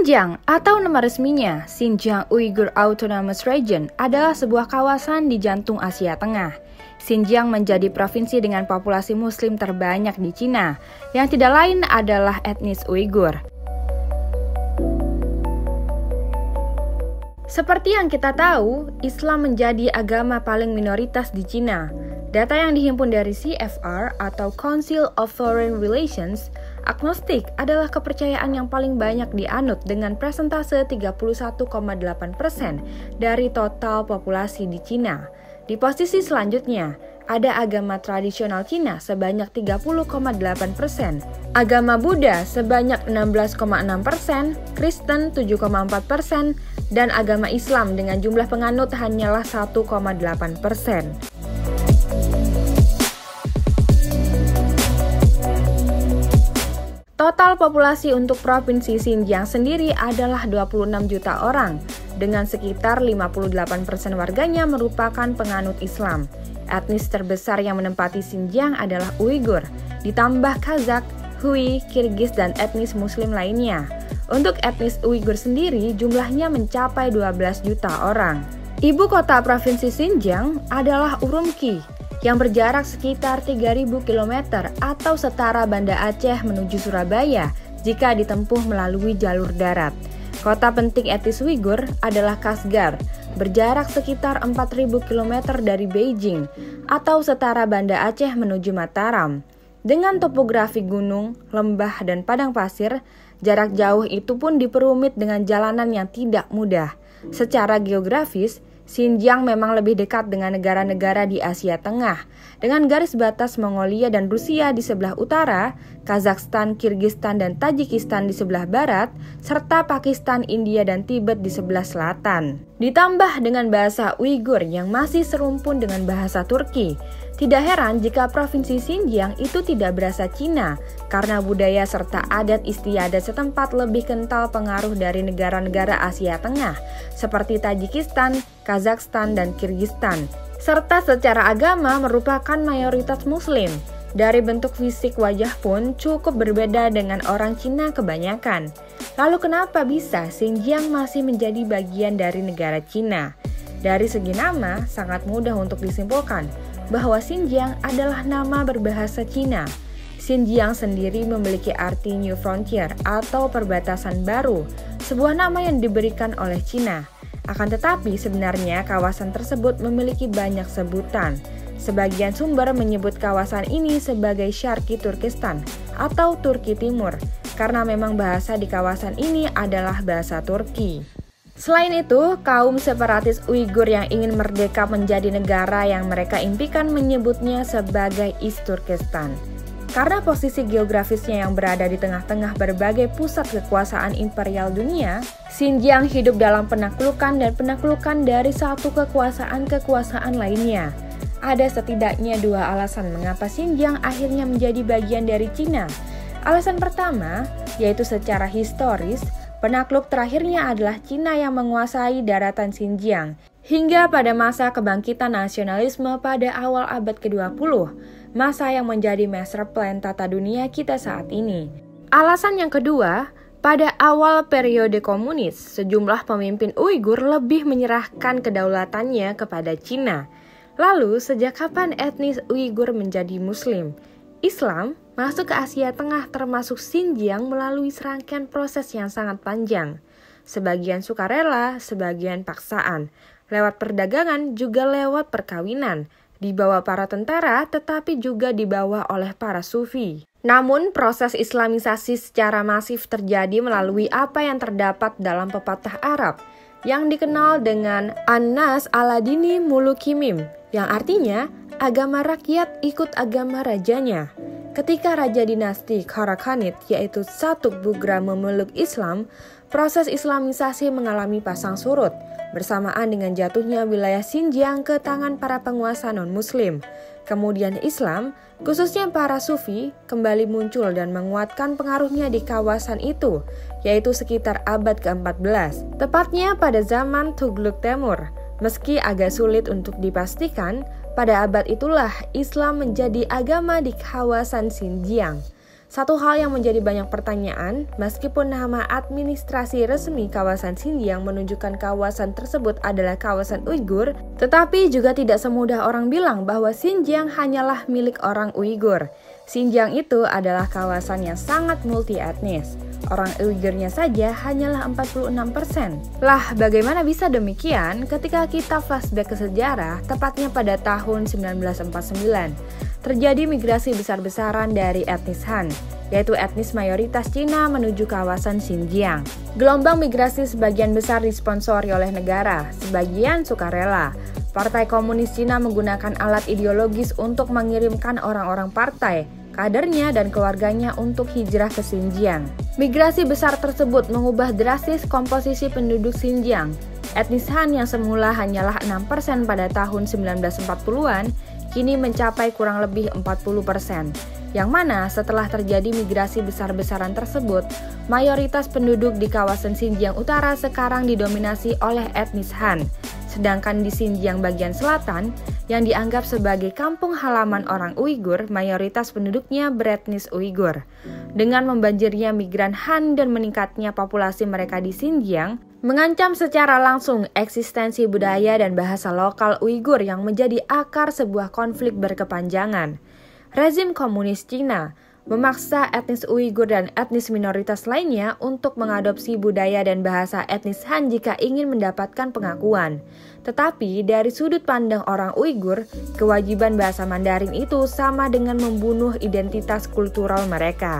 Xinjiang atau nama resminya Xinjiang Uyghur Autonomous Region adalah sebuah kawasan di jantung Asia Tengah. Xinjiang menjadi provinsi dengan populasi muslim terbanyak di Cina, yang tidak lain adalah etnis Uighur. Seperti yang kita tahu, Islam menjadi agama paling minoritas di Cina. Data yang dihimpun dari CFR atau Council of Foreign Relations, agnostik adalah kepercayaan yang paling banyak dianut dengan persentase 31,8% dari total populasi di Cina. Di posisi selanjutnya, ada agama tradisional Cina sebanyak 30,8%, agama Buddha sebanyak 16,6%, Kristen 7,4%, dan agama Islam dengan jumlah penganut hanyalah 1,8%. Total populasi untuk Provinsi Xinjiang sendiri adalah 26 juta orang, dengan sekitar 58% warganya merupakan penganut Islam. Etnis terbesar yang menempati Xinjiang adalah Uighur, ditambah Kazakh, Hui, Kirgiz, dan etnis Muslim lainnya. Untuk etnis Uighur sendiri, jumlahnya mencapai 12 juta orang. Ibu kota Provinsi Xinjiang adalah Urumqi, yang berjarak sekitar 3.000 km atau setara Banda Aceh menuju Surabaya jika ditempuh melalui jalur darat. Kota penting etnis Uighur adalah Kashgar, berjarak sekitar 4.000 km dari Beijing atau setara Banda Aceh menuju Mataram. Dengan topografi gunung, lembah, dan padang pasir, jarak jauh itu pun diperumit dengan jalanan yang tidak mudah. Secara geografis, Xinjiang memang lebih dekat dengan negara-negara di Asia Tengah, dengan garis batas Mongolia dan Rusia di sebelah utara, Kazakhstan, Kirgistan, dan Tajikistan di sebelah barat, serta Pakistan, India, dan Tibet di sebelah selatan. Ditambah dengan bahasa Uighur yang masih serumpun dengan bahasa Turki. Tidak heran jika Provinsi Xinjiang itu tidak berasa Cina, karena budaya serta adat istiadat setempat lebih kental pengaruh dari negara-negara Asia Tengah, seperti Tajikistan, Kazakhstan, dan Kirgistan. Serta secara agama merupakan mayoritas Muslim. Dari bentuk fisik wajah pun cukup berbeda dengan orang Cina kebanyakan. Lalu kenapa bisa Xinjiang masih menjadi bagian dari negara Cina? Dari segi nama, sangat mudah untuk disimpulkan bahwa Xinjiang adalah nama berbahasa Cina. Xinjiang sendiri memiliki arti New Frontier atau perbatasan baru, sebuah nama yang diberikan oleh Cina. Akan tetapi sebenarnya kawasan tersebut memiliki banyak sebutan. Sebagian sumber menyebut kawasan ini sebagai Syarqi Turkistan atau Turki Timur, karena memang bahasa di kawasan ini adalah bahasa Turki. Selain itu, kaum separatis Uighur yang ingin merdeka menjadi negara yang mereka impikan menyebutnya sebagai East Turkestan. Karena posisi geografisnya yang berada di tengah-tengah berbagai pusat kekuasaan imperial dunia, Xinjiang hidup dalam penaklukan dan penaklukan dari satu kekuasaan lainnya. Ada setidaknya dua alasan mengapa Xinjiang akhirnya menjadi bagian dari Cina. Alasan pertama, yaitu secara historis, penakluk terakhirnya adalah Cina yang menguasai daratan Xinjiang hingga pada masa kebangkitan nasionalisme pada awal abad ke-20, masa yang menjadi master plan tata dunia kita saat ini. Alasan yang kedua, pada awal periode komunis, sejumlah pemimpin Uighur lebih menyerahkan kedaulatannya kepada Cina. Lalu, sejak kapan etnis Uighur menjadi Muslim? Islam masuk ke Asia Tengah termasuk Xinjiang melalui serangkaian proses yang sangat panjang. Sebagian sukarela, sebagian paksaan. Lewat perdagangan juga lewat perkawinan. Dibawa para tentara tetapi juga dibawa oleh para sufi. Namun proses islamisasi secara masif terjadi melalui apa yang terdapat dalam pepatah Arab yang dikenal dengan An-Nas ala dini mulukimim, yang artinya agama rakyat ikut agama rajanya. Ketika Raja Dinasti Karakhanid yaitu Satuk Bugra memeluk Islam, proses islamisasi mengalami pasang surut, bersamaan dengan jatuhnya wilayah Xinjiang ke tangan para penguasa non-muslim. Kemudian Islam, khususnya para sufi, kembali muncul dan menguatkan pengaruhnya di kawasan itu, yaitu sekitar abad ke-14, tepatnya pada zaman Tughlaq Temur. Meski agak sulit untuk dipastikan, pada abad itulah Islam menjadi agama di kawasan Xinjiang. Satu hal yang menjadi banyak pertanyaan, meskipun nama administrasi resmi kawasan Xinjiang menunjukkan kawasan tersebut adalah kawasan Uighur, tetapi juga tidak semudah orang bilang bahwa Xinjiang hanyalah milik orang Uighur. Xinjiang itu adalah kawasan yang sangat multi etnis. Orang Uighurnya saja hanyalah 46%. Lah, bagaimana bisa demikian ketika kita flashback ke sejarah, tepatnya pada tahun 1949. Terjadi migrasi besar-besaran dari etnis Han, yaitu etnis mayoritas Cina menuju kawasan Xinjiang. Gelombang migrasi sebagian besar disponsori oleh negara, sebagian sukarela. Partai Komunis Cina menggunakan alat ideologis untuk mengirimkan orang-orang partai, kadernya dan keluarganya untuk hijrah ke Xinjiang. Migrasi besar tersebut mengubah drastis komposisi penduduk Xinjiang. Etnis Han yang semula hanyalah 6% pada tahun 1940-an, kini mencapai kurang lebih 40%. Yang mana setelah terjadi migrasi besar-besaran tersebut, mayoritas penduduk di kawasan Xinjiang Utara sekarang didominasi oleh etnis Han. Sedangkan di Xinjiang bagian selatan, yang dianggap sebagai kampung halaman orang Uighur, mayoritas penduduknya beretnis Uighur. Dengan membanjirnya migran Han dan meningkatnya populasi mereka di Xinjiang, mengancam secara langsung eksistensi budaya dan bahasa lokal Uighur yang menjadi akar sebuah konflik berkepanjangan. Rezim komunis Cina memaksa etnis Uighur dan etnis minoritas lainnya untuk mengadopsi budaya dan bahasa etnis Han jika ingin mendapatkan pengakuan. Tetapi dari sudut pandang orang Uighur, kewajiban bahasa Mandarin itu sama dengan membunuh identitas kultural mereka.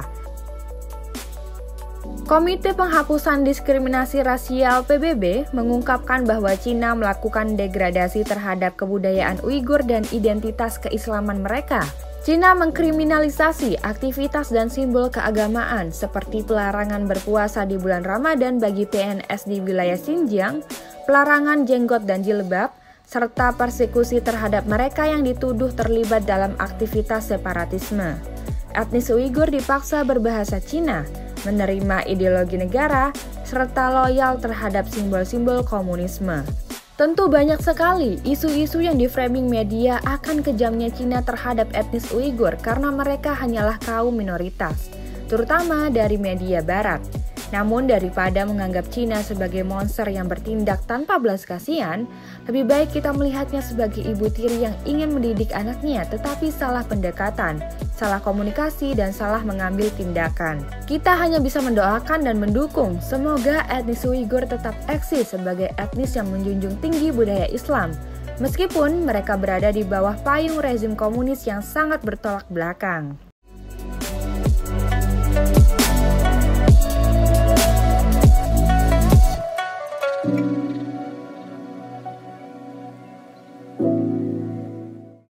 Komite Penghapusan Diskriminasi Rasial PBB mengungkapkan bahwa Cina melakukan degradasi terhadap kebudayaan Uighur dan identitas keislaman mereka. Cina mengkriminalisasi aktivitas dan simbol keagamaan seperti pelarangan berpuasa di bulan Ramadan bagi PNS di wilayah Xinjiang, pelarangan jenggot dan jilbab, serta persekusi terhadap mereka yang dituduh terlibat dalam aktivitas separatisme. Etnis Uighur dipaksa berbahasa Cina, menerima ideologi negara, serta loyal terhadap simbol-simbol komunisme. Tentu banyak sekali isu-isu yang diframing media akan kejamnya Cina terhadap etnis Uighur karena mereka hanyalah kaum minoritas, terutama dari media barat. Namun daripada menganggap Cina sebagai monster yang bertindak tanpa belas kasihan, lebih baik kita melihatnya sebagai ibu tiri yang ingin mendidik anaknya tetapi salah pendekatan, salah komunikasi, dan salah mengambil tindakan. Kita hanya bisa mendoakan dan mendukung semoga etnis Uighur tetap eksis sebagai etnis yang menjunjung tinggi budaya Islam, meskipun mereka berada di bawah payung rezim komunis yang sangat bertolak belakang.